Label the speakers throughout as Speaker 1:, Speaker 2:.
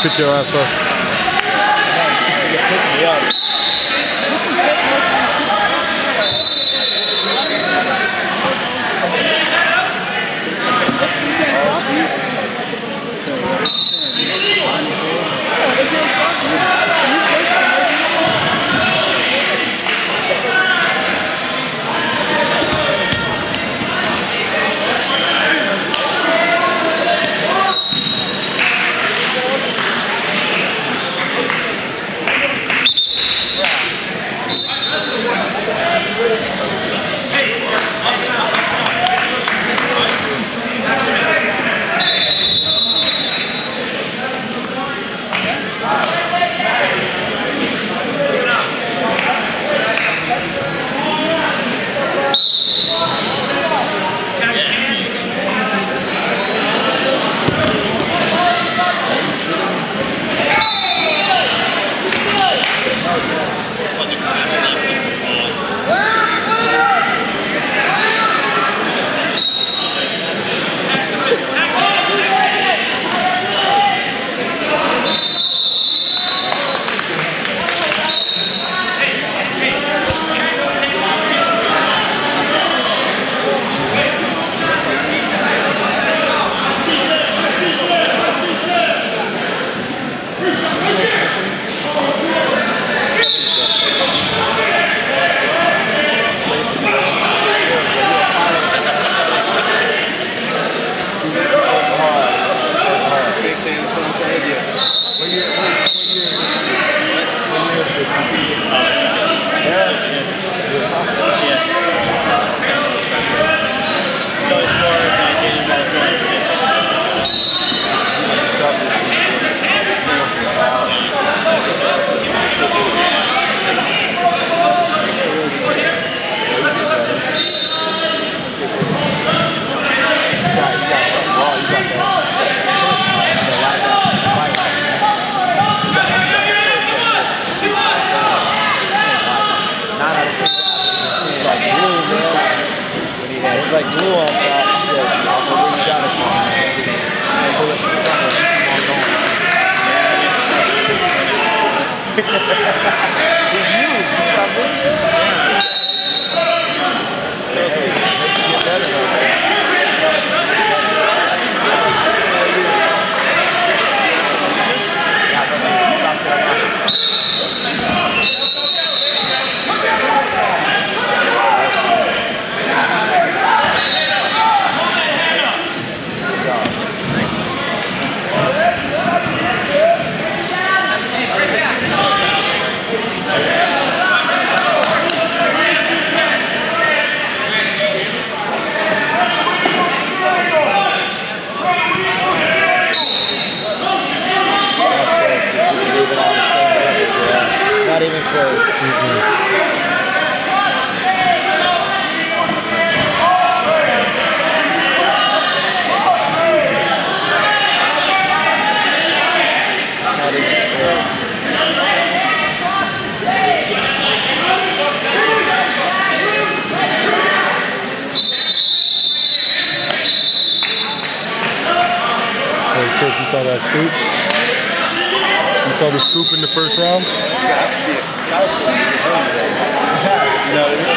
Speaker 1: pick your ass up.
Speaker 2: Pick me up. Like glue on top, shit. You got not even close.
Speaker 1: Hey, Chris, you saw that scoop? You saw the scoop in the first round?
Speaker 3: You have to be a counselor to get home today. You know what I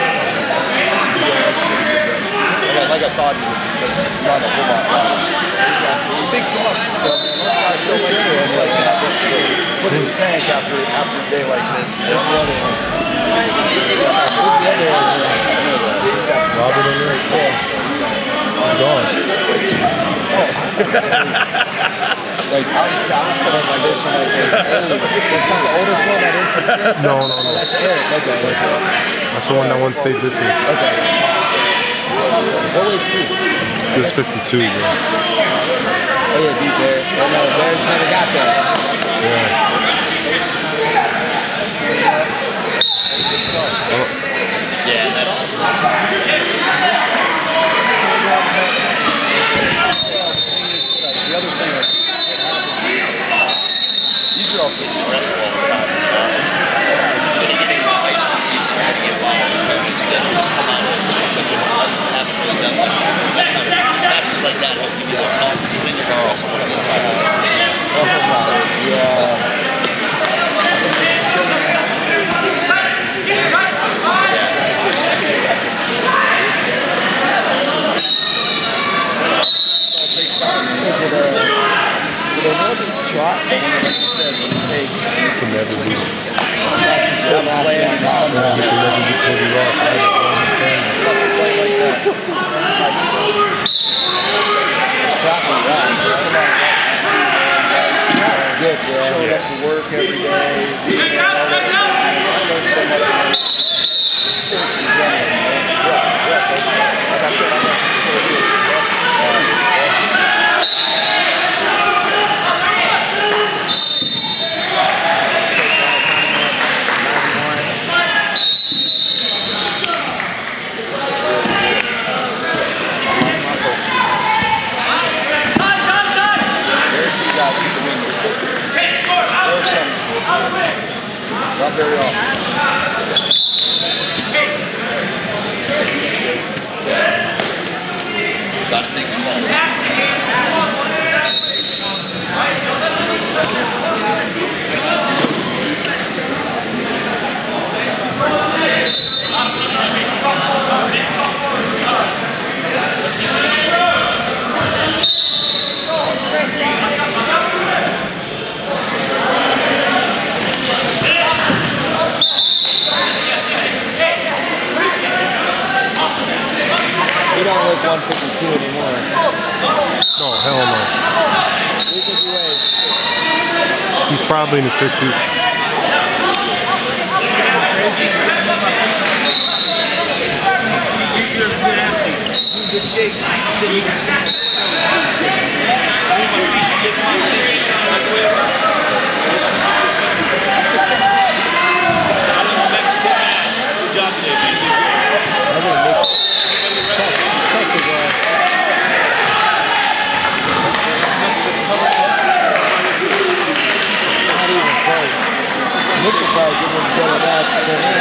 Speaker 3: mean? Like I thought he would be, because not a whole lot of it's a big process though, man. A lot of guys don't like doing like that. Put in the tank after a day like this. You know?
Speaker 1: Robert in there? He's gone.
Speaker 2: Like, I was put on my dish like this. It's not the oldest one that didn't subscribe?
Speaker 1: No.
Speaker 2: That's Eric. Okay.
Speaker 1: That's the one that won state this year.
Speaker 2: Okay. What weight too?
Speaker 1: This 52, bro.
Speaker 2: Oh yeah, beat Bear. Oh no, Bear's never got that.
Speaker 1: Yeah.
Speaker 3: Yeah, that's... The other thing that happens, these are all kids who wrestle all the time. When you get into the high school season, you have to get involved instead of just come out and because it doesn't happen really that much. Matches like that help give you that confidence. Then you're going to wrestle one of those.
Speaker 2: Yeah. trot.
Speaker 3: But like you said, when it takes,
Speaker 1: Can never be.
Speaker 3: you have a plan and comes
Speaker 1: It can never be totally lost. I don't understand
Speaker 3: fucking play like that.
Speaker 2: Trapping
Speaker 3: This
Speaker 2: that.
Speaker 3: teaches a lot of lessons too, man.
Speaker 2: That's good, bro.
Speaker 3: Showing up for work every day, being there, all that stuff. I learned so much from sports in general, man. Yeah, like I said, I'm not sure you. Not very often. Gotta take them all.
Speaker 2: He don't look 152 anymore.
Speaker 1: No, hell no.
Speaker 2: What do you think he weighs?
Speaker 1: He's probably in the 60s.
Speaker 2: Good shape. Mitchell probably give him a better match than him.